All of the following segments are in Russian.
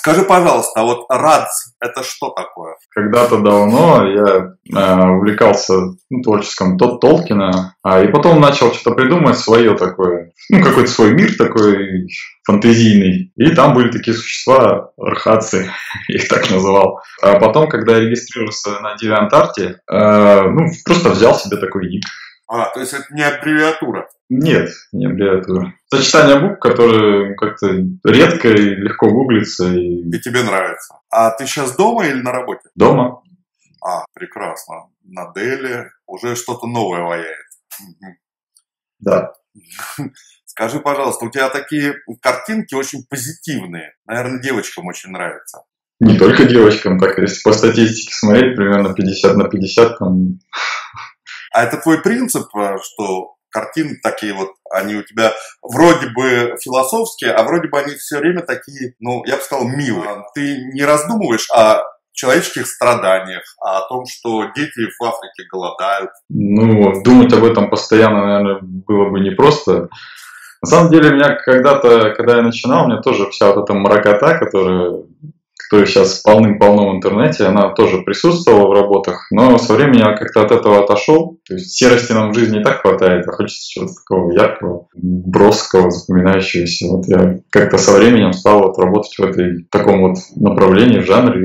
Скажи, пожалуйста, а вот РАДС – это что такое? Когда-то давно я увлекался творчеством Толкина, и потом начал что-то придумать свое такое, какой-то свой мир такой фантазийный. И там были такие существа, архатцы, я их так называл. А потом, когда я регистрировался на DeviantArt, просто взял себе такой ник. То есть это не аббревиатура? Нет, не аббревиатура. Сочетание букв, которые как-то редко и легко гуглится. И тебе нравится. А ты сейчас дома или на работе? Дома. Прекрасно. На Деле уже что-то новое ваяет. Да. Скажи, пожалуйста, у тебя такие картинки очень позитивные. Наверное, девочкам очень нравится. Не только девочкам, так если по статистике смотреть, примерно 50/50 там. А это твой принцип, что картины такие вот, они у тебя вроде бы философские, а вроде бы они все время такие, я бы сказал, милые. Ты не раздумываешь о человеческих страданиях, а о том, что дети в Африке голодают? Думать об этом постоянно, наверное, было бы непросто. На самом деле, меня когда-то, когда я начинал, у меня тоже вся вот эта мракота, которая сейчас полным-полно в интернете, она тоже присутствовала в работах, но со временем я как-то от этого отошел. То есть серости нам в жизни и так хватает, а хочется чего-то такого яркого, броского, запоминающегося. Вот я как-то со временем стал работать в таком направлении, в жанре.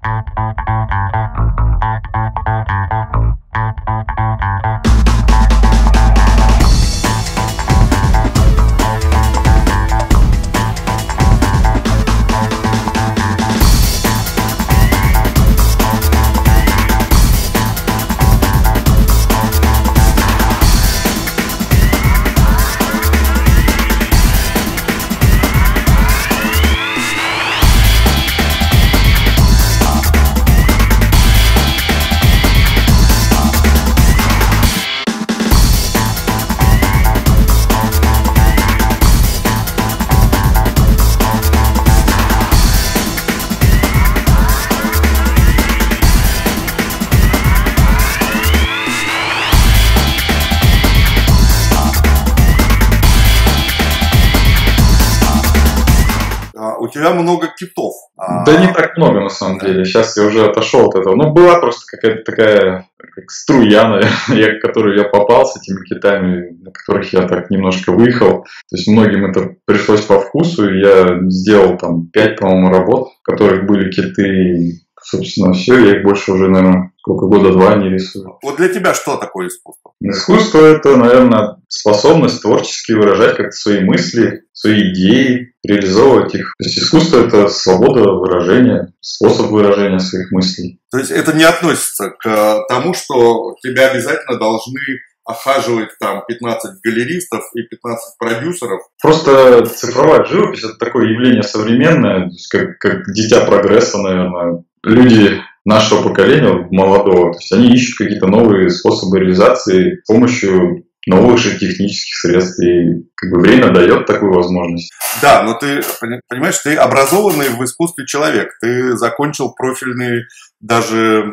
У тебя много китов. Да не так много, на самом деле. Сейчас я уже отошел от этого. Была просто какая-то такая как струя, наверное, в которую я попал с этими китами, на которых я так немножко выехал. То есть многим это пришлось по вкусу. И я сделал там 5, по-моему, работ, в которых были киты. И, собственно, все. Я их больше уже, наверное, года 2 не рисую. Вот для тебя что такое искусство? Искусство – это, наверное, способность творчески выражать как-то свои мысли, свои идеи, реализовывать их. То есть искусство – это свобода выражения, способ выражения своих мыслей. То есть это не относится к тому, что тебя обязательно должны охаживать там 15 галеристов и 15 продюсеров? Просто цифровая живопись – это такое явление современное, как дитя прогресса, наверное. Люди нашего поколения, молодого, то есть они ищут какие-то новые способы реализации с помощью новых же технических средств, и время дает такую возможность. Да, но ты понимаешь, ты образованный в искусстве человек, ты закончил профильный даже...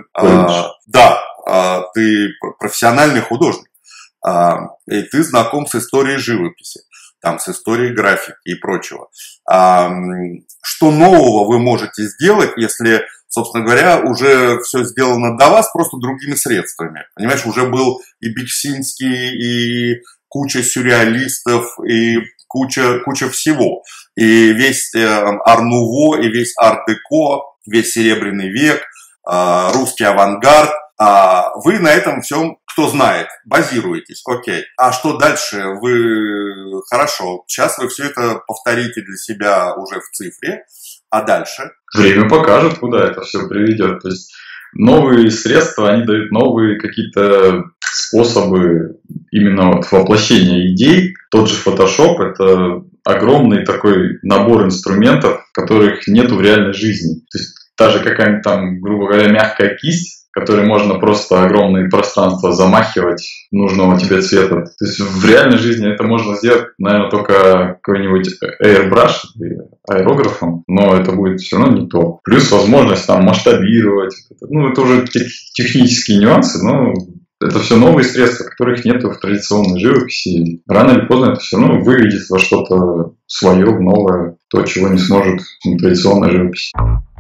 ты профессиональный художник, и ты знаком с историей живописи, с историей графики и прочего. Что нового вы можете сделать, если, собственно говоря, уже все сделано до вас, просто другими средствами? Понимаешь, уже был и Биксинский, и куча сюрреалистов, и куча всего. И весь ар-нуво, и весь ар-деко, весь Серебряный век, русский авангард. Вы на этом всем, кто знает, базируетесь, окей. А что дальше? Хорошо, сейчас вы все это повторите для себя уже в цифре, а дальше? Время покажет, куда это все приведет. То есть новые средства, они дают новые какие-то способы именно воплощения идей. Тот же Photoshop – это огромный такой набор инструментов, которых нету в реальной жизни. То есть даже какая-нибудь там, грубо говоря, мягкая кисть, которой можно просто огромные пространства замахивать нужного тебе цвета. То есть в реальной жизни это можно сделать, наверное, только какой-нибудь airbrush, аэрографом, но это будет все равно не то. Плюс возможность масштабировать. Это уже технические нюансы, но это все новые средства, которых нет в традиционной живописи. Рано или поздно это все равно выведет во что-то свое, новое, то, чего не сможет традиционная живопись.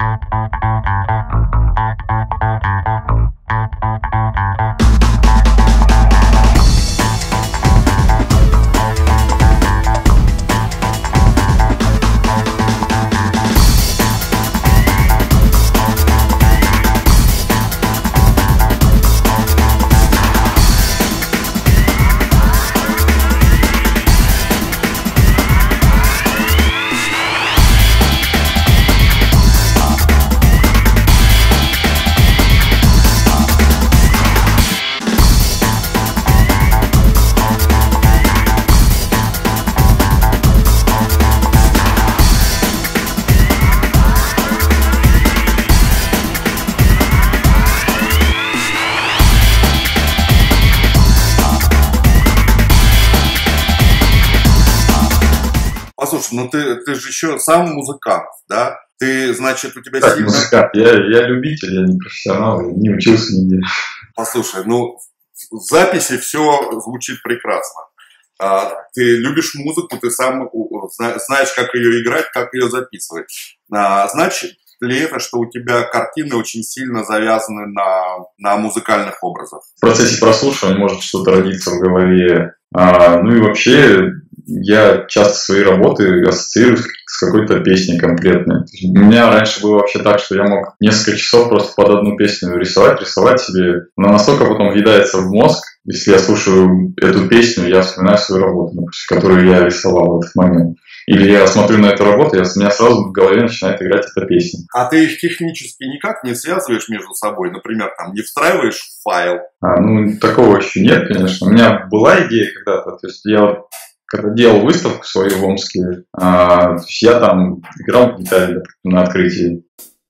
Послушай, ну ты же еще сам музыкант, да? Ты, значит, у тебя Как сильно... музыкант? Я любитель, я не профессионал, я не учился нигде. Послушай, ну в записи все звучит прекрасно. Ты любишь музыку, ты сам знаешь, как ее играть, как ее записывать. Значит ли это, что у тебя картины очень сильно завязаны на музыкальных образах? В процессе прослушивания может что-то родиться в голове. Ну и вообще, я часто свои работы ассоциирую с какой-то песней конкретной. У меня раньше было вообще так, что я мог несколько часов просто под одну песню рисовать себе. Она настолько потом въедается в мозг, если я слушаю эту песню, я вспоминаю свою работу, которую я рисовал в этот момент. Или я смотрю на эту работу, у меня сразу в голове начинает играть эта песня. А ты их технически никак не связываешь между собой? Например, там не встраиваешь в файл? Ну, такого еще нет, конечно. У меня была идея когда-то. То есть я когда делал выставку свою в Омске, то есть я там играл в гитаре на открытии.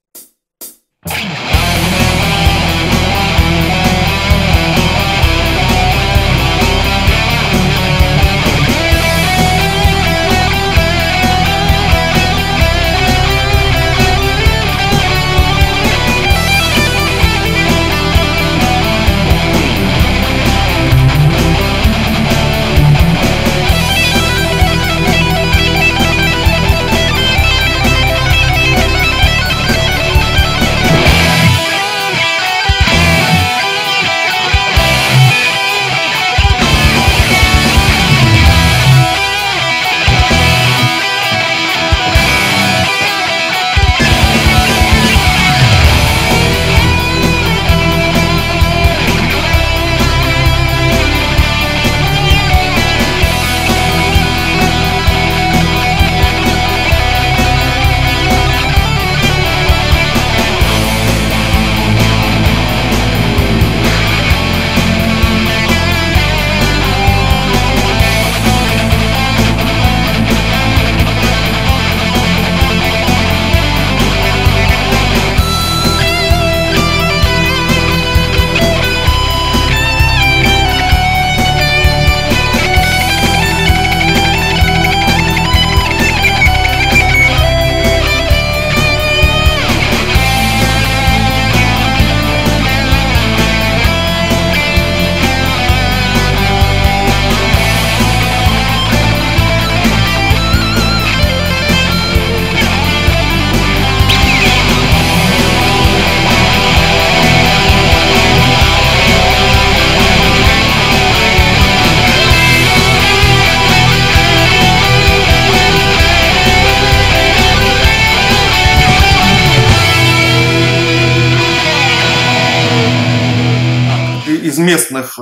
Из местных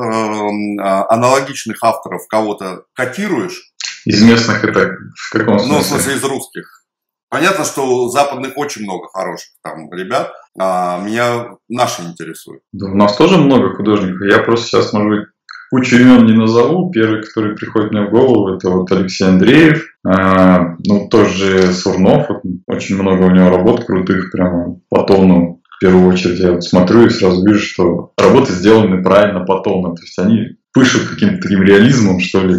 аналогичных авторов кого-то котируешь? Из местных это в каком смысле? Ну, в смысле, из русских. Понятно, что у западных очень много хороших там ребят, а меня наши интересуют. Да, у нас тоже много художников. Я просто сейчас, может быть, кучу имен не назову. Первый, который приходит мне в голову, это вот Алексей Андреев. Ну, тоже Сурнов. Очень много у него работ крутых, прямо по тону. В первую очередь я вот смотрю и сразу вижу, что работы сделаны правильно по тону. То есть они пышут каким-то таким реализмом, что ли.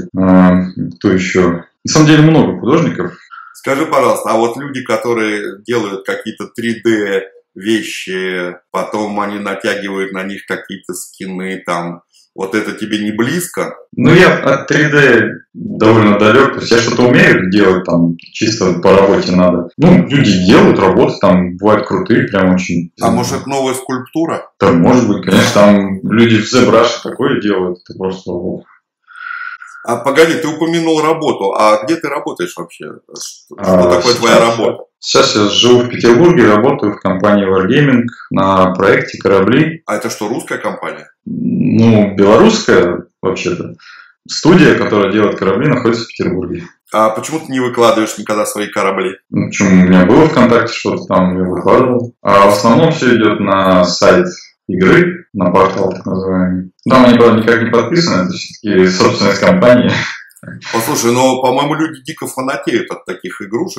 Кто еще? На самом деле много художников. Скажи, пожалуйста, а вот люди, которые делают какие-то 3D вещи, потом они натягивают на них какие-то скины, там, Вот это тебе не близко? Ну, я от 3D довольно далек. То есть я что-то умею делать, там, чисто по работе надо. Ну, люди делают работы, там, бывают крутые, прям очень. А может, это новая скульптура? Да, может быть, конечно, там люди в ZBrush такое делают. Это просто... А погоди, ты упомянул работу. А где ты работаешь вообще? Что такое твоя работа? Сейчас я живу в Петербурге, работаю в компании Wargaming на проекте корабли. А это что, русская компания? Ну, белорусская, вообще-то. Студия, которая делает корабли, находится в Петербурге. А почему ты не выкладываешь никогда свои корабли? Ну, почему? У меня было ВКонтакте что-то там, я выкладывал. А в основном все идет на сайт игры, на портал так называемый. Там они, правда, никак не подписаны, это все-таки собственность компании. Послушай, но, по-моему, люди дико фанатеют от таких игрушек.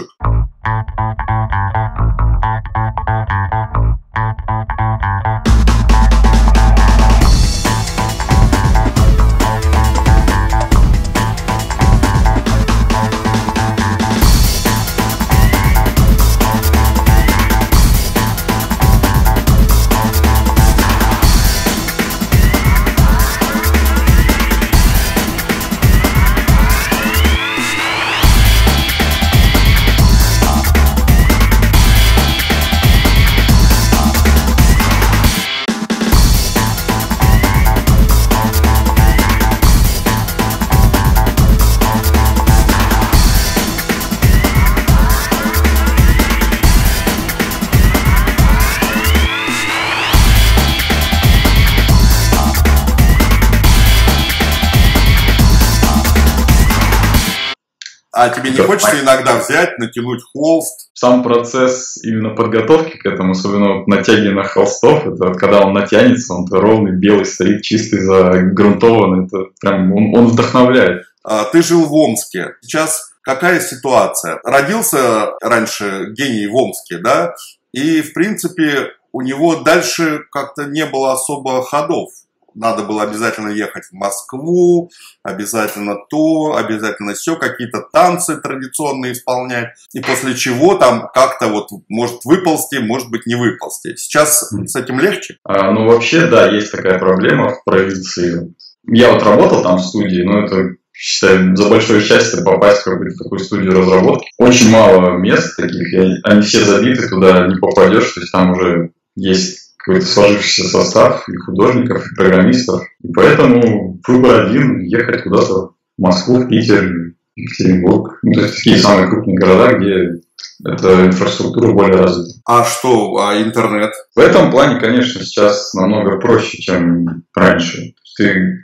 А тебе не хочется иногда взять, натянуть холст? Сам процесс именно подготовки к этому, особенно вот натягивания холстов, это вот когда он натянется, он ровный, белый стоит, чистый, загрунтованный, это прям он вдохновляет. Ты жил в Омске. Сейчас какая ситуация? Родился раньше гений в Омске, да? И, в принципе, у него дальше как-то не было особо ходов. Надо было обязательно ехать в Москву, обязательно то, обязательно все, какие-то танцы традиционные исполнять. И после чего там как-то вот может выползти, может быть не выползти. Сейчас с этим легче? Ну, вообще, да, есть такая проблема в провинции. Я вот работал там в студии, но это, считаю, за большое счастье попасть в какую-то такую студию разработки. Очень мало мест таких, они все забиты, туда не попадешь, то есть там уже есть какой-то сложившийся состав и художников, и программистов. И поэтому выбор один – ехать куда-то в Москву, в Питер, Екатеринбург. Ну, то есть такие самые крупные города, где эта инфраструктура более развита. А что, интернет? В этом плане, конечно, сейчас намного проще, чем раньше. Ты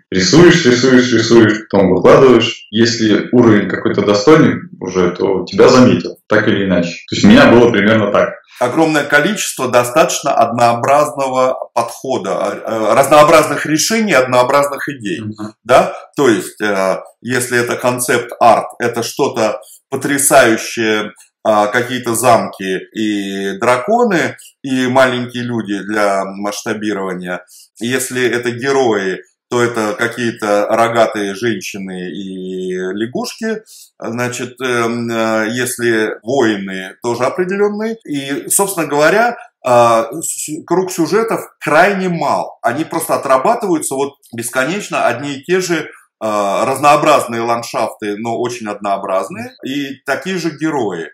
рисуешь, потом выкладываешь. Если уровень какой-то достойный уже, то тебя заметят, так или иначе. То есть у меня было примерно так. Огромное количество достаточно однообразного подхода, разнообразных решений, однообразных идей. Да? То есть, если это концепт-арт, это что-то потрясающее, какие-то замки и драконы, и маленькие люди для масштабирования. Если это герои, то это какие-то рогатые женщины и лягушки. Значит, если воины, тоже определенные. И, собственно говоря, круг сюжетов крайне мал. Они просто отрабатываются вот бесконечно, одни и те же разнообразные ландшафты, но очень однообразные. И такие же герои.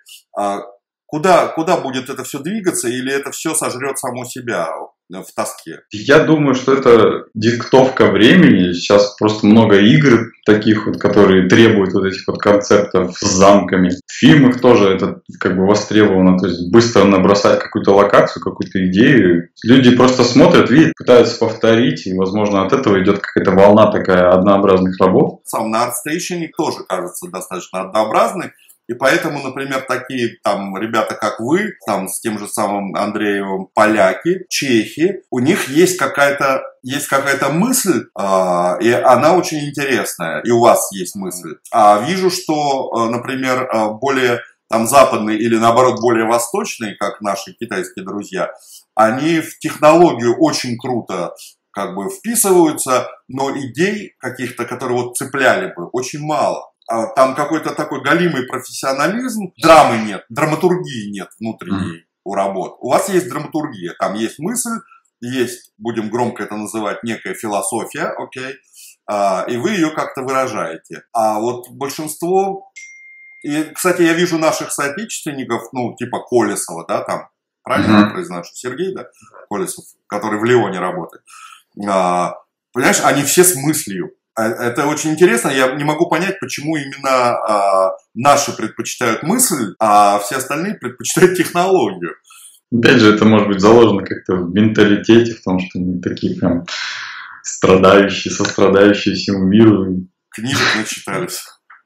Куда будет это все двигаться, или это все сожрет само себя в тоске? Я думаю, что это диктовка времени. Сейчас просто много игр таких вот, которые требуют вот этих вот концептов с замками. В фильмах тоже это как бы востребовано. То есть быстро набросать какую-то локацию, какую-то идею. Люди просто смотрят, видят, пытаются повторить. И, возможно, от этого идет какая-то волна такая однообразных работ. Сам на ArtStation тоже кажется достаточно однообразный. И поэтому, например, такие там ребята, как вы, там с тем же самым Андреевым, поляки, чехи, у них есть какая-то мысль, и она очень интересная, и у вас есть мысль. Вижу, что, например, более там западные или наоборот более восточные, как наши китайские друзья, они в технологию очень круто как бы вписываются, но идей каких-то, которые вот цепляли бы, очень мало. Там какой-то такой галимый профессионализм, драмы нет, драматургии нет внутренней у работ. У вас есть драматургия, там есть мысль, есть, будем громко это называть, некая философия, окей, и вы ее как-то выражаете. А вот большинство... И, кстати, я вижу наших соотечественников, ну, типа Колесова, да, там, правильно я произношу, Сергей, да, Колесов, который в Лионе работает. Понимаешь, они все с мыслью. Это очень интересно, я не могу понять, почему именно наши предпочитают мысль, а все остальные предпочитают технологию. Опять же, это может быть заложено как-то в менталитете, в том, что мы такие прям страдающие, сострадающие всему миру. Книжек начитались.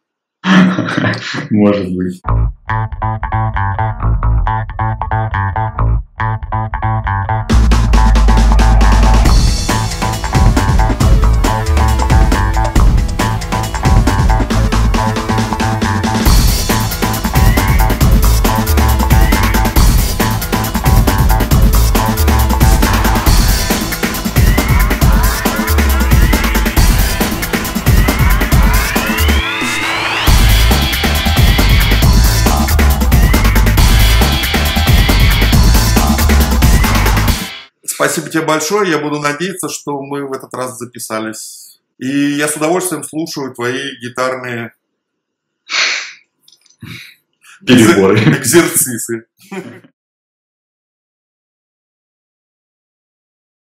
Может быть. Спасибо тебе большое. Я буду надеяться, что мы в этот раз записались. И я с удовольствием слушаю твои гитарные переборы. экзерцисы.